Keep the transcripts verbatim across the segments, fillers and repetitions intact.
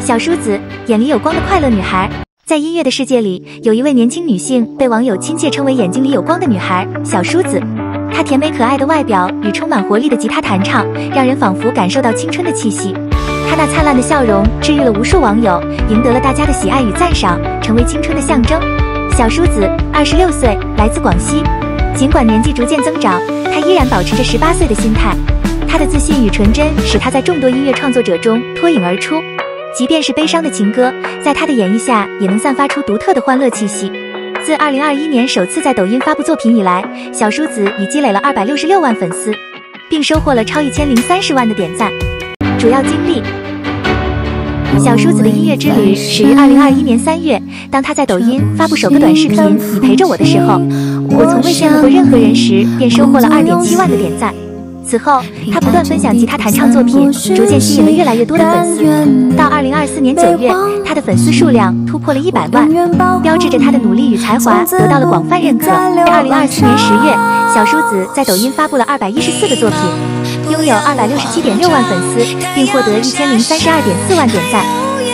小叔子，眼里有光的快乐女孩。在音乐的世界里，有一位年轻女性被网友亲切称为眼睛里有光的女孩小叔子。她甜美可爱的外表与充满活力的吉他弹唱，让人仿佛感受到青春的气息。她那灿烂的笑容治愈了无数网友，赢得了大家的喜爱与赞赏，成为青春的象征。小叔子，二十六岁，来自广西。尽管年纪逐渐增长，她依然保持着十八岁的心态。她的自信与纯真使她在众多音乐创作者中脱颖而出。即便是悲伤的情歌，在他的演绎下也能散发出独特的欢乐气息。自二零二一年首次在抖音发布作品以来，小叔子已积累了二百六十六万粉丝，并收获了超一千零三十万的点赞。主要经历：小叔子的音乐之旅始于二零二一年三月，当他在抖音发布首个短视频《你陪着我》的时候，我从未羡慕过任何人时，便收获了二点七万的点赞。此后，他不断分享吉他弹唱作品，逐渐吸引了越来越多的粉丝。到二零二四年九月，他的粉丝数量突破了一百万，标志着他的努力与才华得到了广泛认可。二零二四年十月，小叔子在抖音发布了二百一十四个作品，拥有二百六十七点六万粉丝，并获得一千零三十二点四万点赞。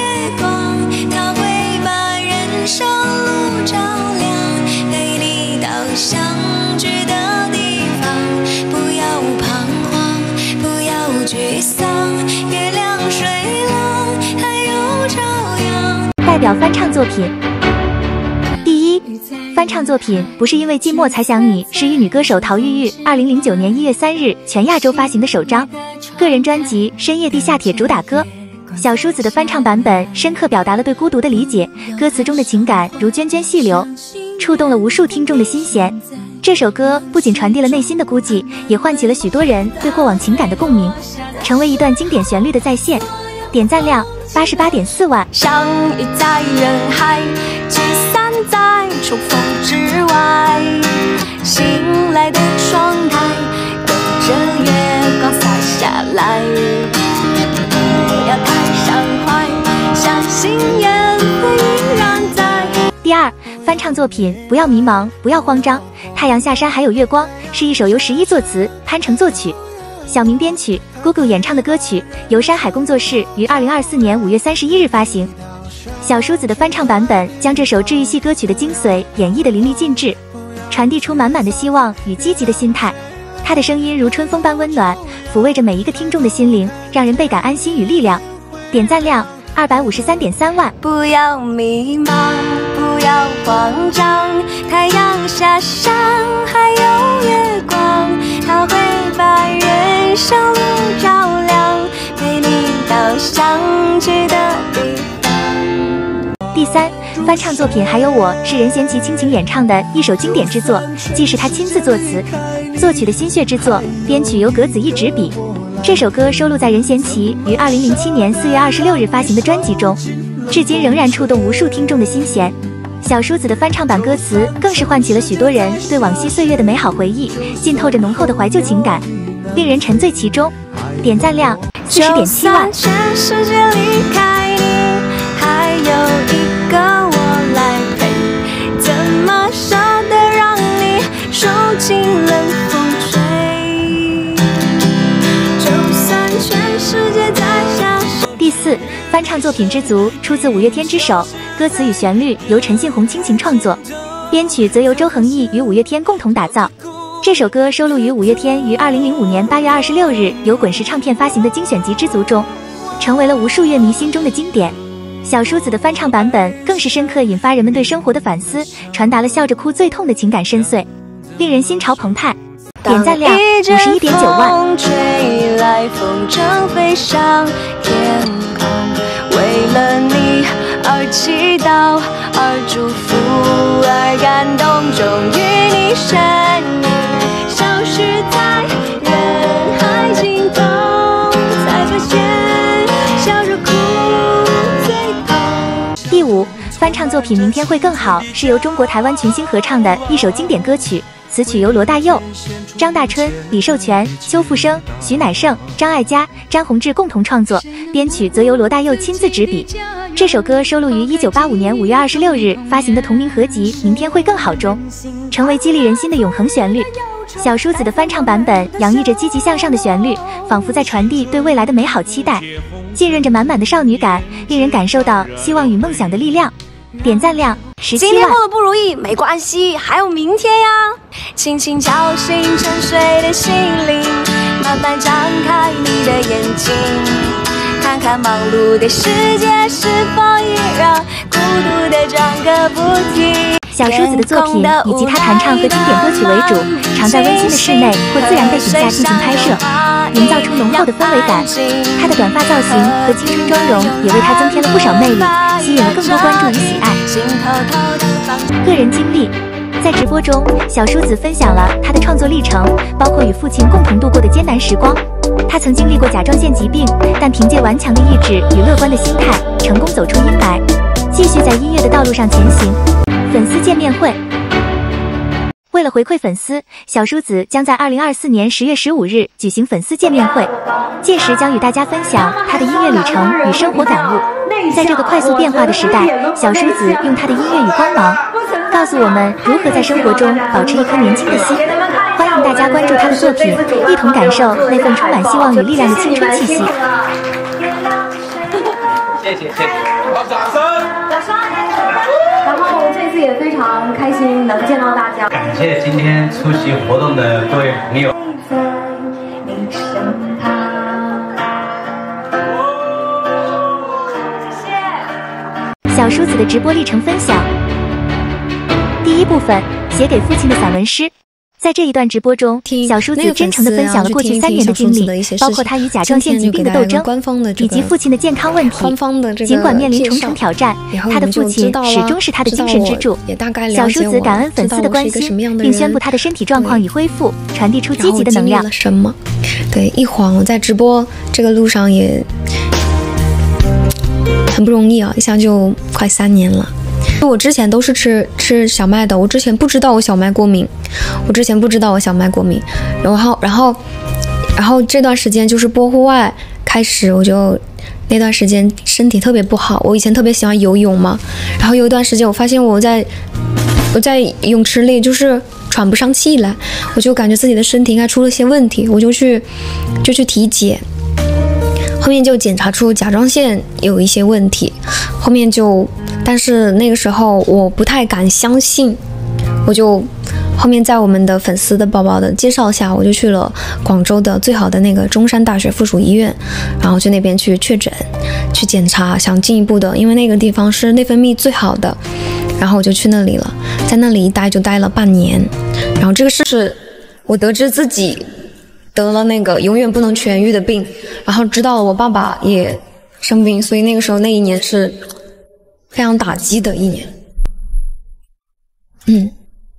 代表翻唱作品：第一，翻唱作品不是因为寂寞才想你，是与女歌手陶玉玉二零零九年一月三日全亚洲发行的首张个人专辑《深夜地下铁》主打歌。小叔子的翻唱版本深刻表达了对孤独的理解，歌词中的情感如涓涓细流，触动了无数听众的心弦。这首歌不仅传递了内心的孤寂，也唤起了许多人对过往情感的共鸣，成为一段经典旋律的再现。点赞量八十八点四万。 相遇在人海，聚散在重逢之外。醒来的窗台，等着月光洒下来。不要太伤怀，相信缘会依然在。 第二，翻唱作品不要迷茫，不要慌张。太阳下山还有月光是一首由十一作词，潘成作曲，小明编曲，Gugu演唱的歌曲，由山海工作室于二零二四年五月三十一日发行。小叔子的翻唱版本将这首治愈系歌曲的精髓演绎得淋漓尽致，传递出满满的希望与积极的心态。他的声音如春风般温暖，抚慰着每一个听众的心灵，让人倍感安心与力量。点赞量二百五十三点三万。 不要迷茫，不要慌张，太阳下山还有月光，它会把人生路照亮，陪你到想去的地方。 第三，翻唱作品还有我是任贤齐倾情演唱的一首经典之作，既是他亲自作词作曲的心血之作，编曲由格子一执笔。这首歌收录在任贤齐于二零零七年四月二十六日发行的专辑中，至今仍然触动无数听众的心弦。小叔子的翻唱版歌词更是唤起了许多人对往昔岁月的美好回忆，浸透着浓厚的怀旧情感，令人沉醉其中。点赞量四十点七万。 全世界离开你，还有一个我来陪，怎么舍得让你受尽冷风吹？就算全世界在下手。 第四，翻唱作品之足出自五月天之手，歌词与旋律由陈信宏倾情创作，编曲则由周恒毅与五月天共同打造。这首歌收录于五月天于二零零五年八月二十六日由滚石唱片发行的精选集《知足》中，成为了无数乐迷心中的经典。小叔子的翻唱版本更是深刻引发人们对生活的反思，传达了笑着哭最痛的情感深邃，令人心潮澎湃。点赞量五十一点九万。 吹来风筝飞上天空，为了你而祈祷，而祝福，而感动，终于你身影消失在人海尽头，才发现笑着哭最痛。 第五，翻唱作品《明天会更好》是由中国台湾群星合唱的一首经典歌曲，词曲由罗大佑、张大春、李寿全、邱富生、徐乃盛、张艾嘉、詹宏志共同创作，编曲则由罗大佑亲自执笔。这首歌收录于一九八五年五月二十六日发行的同名合集《明天会更好》中，成为激励人心的永恒旋律。 小叔子的翻唱版本洋溢着积极向上的旋律，仿佛在传递对未来的美好期待，浸润着满满的少女感，令人感受到希望与梦想的力量。点赞量十七万。 今天过得不如意没关系，还有明天呀！轻轻叫醒沉睡的心灵，慢慢张开你的眼睛，看看忙碌的世界是否依然孤独的转个不停。 小叔子的作品以吉他弹唱和经典歌曲为主，常在温馨的室内或自然背景下进行拍摄，营造出浓厚的氛围感。他的短发造型和青春妆容也为他增添了不少魅力，吸引了更多关注与喜爱。个人经历，在直播中，小叔子分享了他的创作历程，包括与父亲共同度过的艰难时光。他曾经历过甲状腺疾病，但凭借顽强的意志与乐观的心态，成功走出阴霾，继续在音乐的道路上前行。粉丝见面会，为了回馈粉丝，小叔子将在二零二四年十月十五日举行粉丝见面会，届时将与大家分享他的音乐旅程与生活感悟。在这个快速变化的时代，小叔子用他的音乐与光芒，告诉我们如何在生活中保持一颗年轻的心。欢迎大家关注他的作品，一同感受那份充满希望与力量的青春气息。 谢谢谢谢，好，掌声！ 掌声！然后这次也非常开心能见到大家， 感谢今天出席活动的各位朋友。 小叔子的直播历程分享。第一部分，写给父亲的散文诗。在这一段直播中，小叔子真诚地分享了过去三年的经历，包括他与甲状腺疾病的斗争，以及父亲的健康问题。尽管面临重重挑战，他的父亲始终是他的精神支柱。小叔子感恩粉丝的关心，并宣布他的身体状况已恢复，传递出积极的能量。 什么？对，一晃我在直播这个路上也很不容易啊，一下就快三年了。我之前都是吃吃小麦的，我之前不知道我小麦过敏，我之前不知道我小麦过敏，然后然后然后这段时间就是播户外开始，我就那段时间身体特别不好。我以前特别喜欢游泳嘛，然后有一段时间我发现我在我在泳池里就是喘不上气来，我就感觉自己的身体应该出了些问题，我就去就去体检。后面就检查出甲状腺有一些问题，后面就，但是那个时候我不太敢相信，我就后面在我们的粉丝的宝宝的介绍下，我就去了广州的最好的那个中山大学附属医院，然后去那边去确诊，去检查，想进一步的，因为那个地方是内分泌最好的，然后我就去那里了，在那里一待就待了半年，然后这个事是我得知自己得了那个永远不能痊愈的病，然后知道了我爸爸也生病，所以那个时候那一年是非常打击的一年。嗯，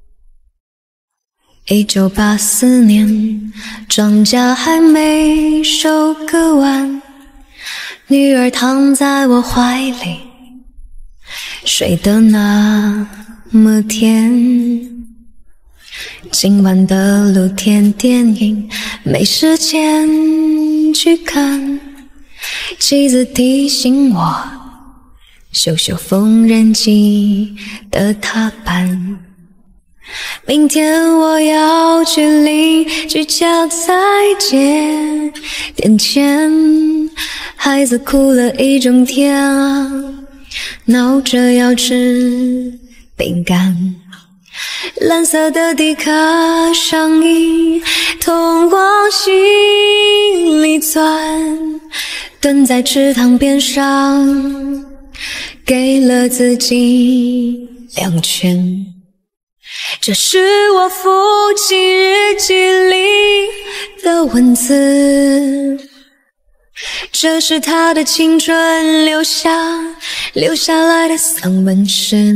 一九八四年，庄稼还没收割完，女儿躺在我怀里，睡得那么甜。今晚的露天电影没时间去看，妻子提醒我修修缝纫机的踏板。明天我要去邻居家再借点钱，孩子哭了一整天啊，闹着要吃饼干。蓝色的迪卡上衣痛往心里钻，蹲在池塘边上给了自己两拳。这是我父亲日记里的文字，这是他的青春留下留下来的散文诗。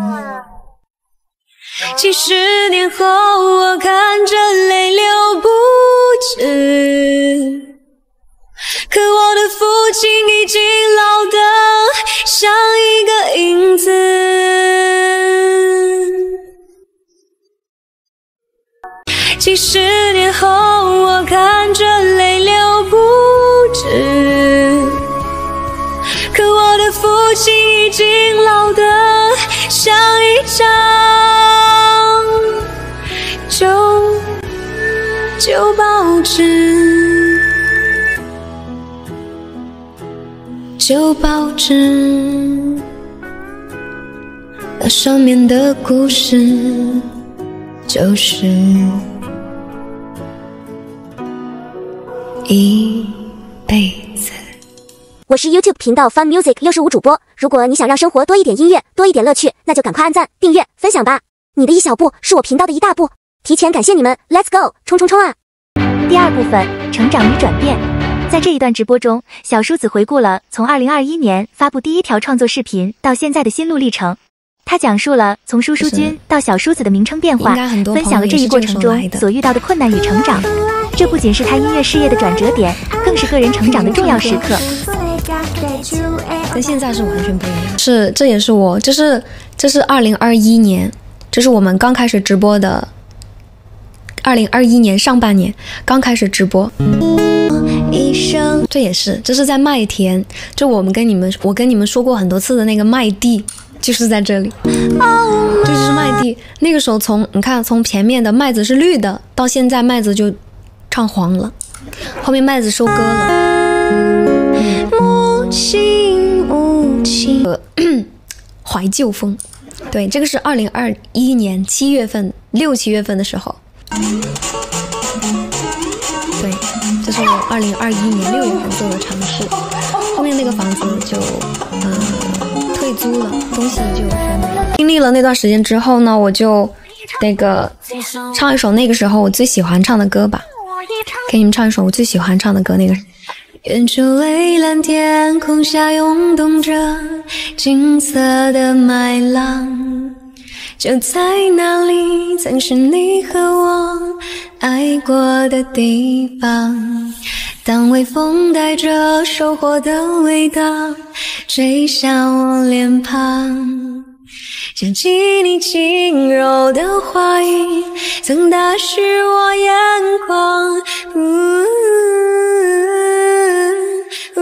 几十年后我看着泪流不止，可我的父亲已经老得像一个影子。几十年后我看着泪流不止，可我的父亲已经老得像一张旧旧报纸，旧报纸，那上面的故事就是一辈子。 我是 YouTube 频道 Fun Music 六十五主播，如果你想让生活多一点音乐，多一点乐趣，那就赶快按赞、订阅、分享吧！你的一小步是我频道的一大步，提前感谢你们 ，Let's go， 冲冲冲啊！ 第二部分，成长与转变。在这一段直播中，小叔子回顾了从二零二一年发布第一条创作视频到现在的心路历程。他讲述了从叔叔君到小叔子的名称变化，分享了这一过程中所遇到的困难与成长。这不仅是他音乐事业的转折点，更是个人成长的重要时刻。 跟现在是完全不一样。是，这也是我，这是这是二零二一年，这是我们刚开始直播的。二零二一年上半年刚开始直播，这也是，这是在麦田，就我们跟你们，我跟你们说过很多次的那个麦地，就是在这里，这就是麦地。那个时候从你看，从前面的麦子是绿的，到现在麦子就唱黄了，后面麦子收割了。母亲，母亲，呃，怀旧风，对，这个是二零二一年七月份，六七月份的时候。对，这是我二零二一年六月份做的尝试，后面那个房子就呃退租了，东西就全没了。经历了那段时间之后呢，我就那个唱一首那个时候我最喜欢唱的歌吧，给你们唱一首我最喜欢唱的歌，那个远处蔚蓝天空下涌动着金色的麦浪，就在那里曾是你和我爱过的地方。当微风带着收获的味道吹向我脸庞，想起你轻柔的话语曾打湿我眼眶。呜呜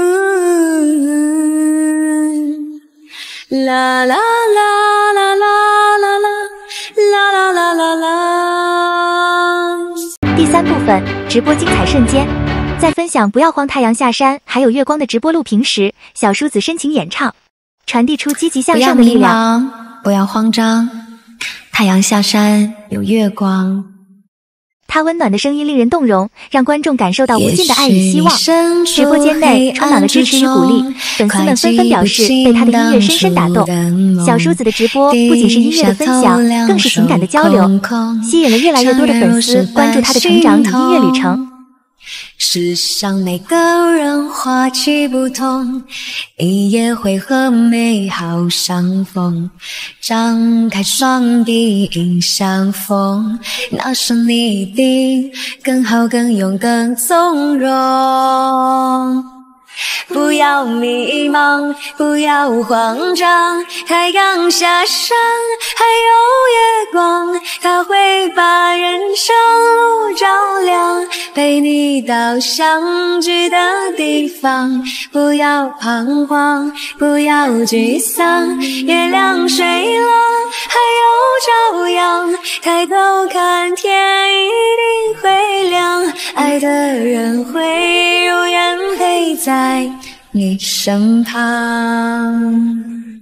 啦啦啦啦啦啦啦啦啦啦啦。 第三部分，直播精彩瞬间。在分享不要慌太阳下山还有月光的直播录屏时，小叔子深情演唱，传递出积极向上的力量。 不要慌张，太阳下山有月光。 他温暖的声音令人动容，让观众感受到无尽的爱与希望。直播间内充满了支持与鼓励，粉丝们纷纷表示被他的音乐深深打动。小叔子的直播不仅是音乐的分享，更是情感的交流，吸引了越来越多的粉丝关注他的成长与音乐旅程。 世上每个人花期不同，一夜会和美好相逢，张开双臂迎相逢，那是你一定更好更勇更从容。不要迷茫，不要慌张，太阳下山还有月光，它会把人生路照亮，陪你到相聚的地方。不要彷徨，不要沮丧，月亮水了还有朝阳，抬头看天一定会亮，爱的人会永远陪在你身旁。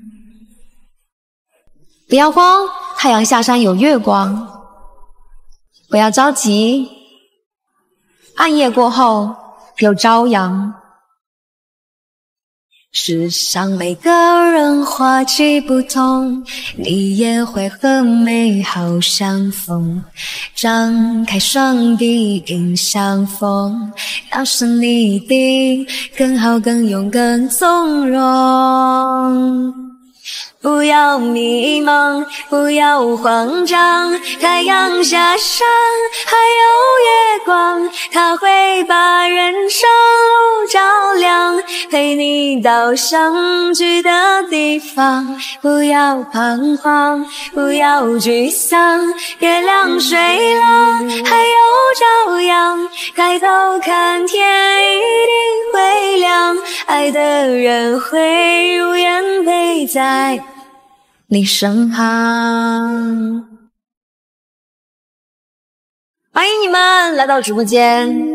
不要慌，太阳下山有月光。不要着急，暗夜过后有朝阳。世上每个人花期不同，你也会和美好相逢，张开双臂迎相逢，那是你一定更好更勇更从容。不要迷茫，不要慌张，太阳下山还有月光，它会把人生路照亮，陪你到相聚的地方。不要彷徨，不要沮丧，月亮水了还有朝阳，抬头看天一定会亮，爱的人会永远陪在你身旁。 欢迎你们来到直播间。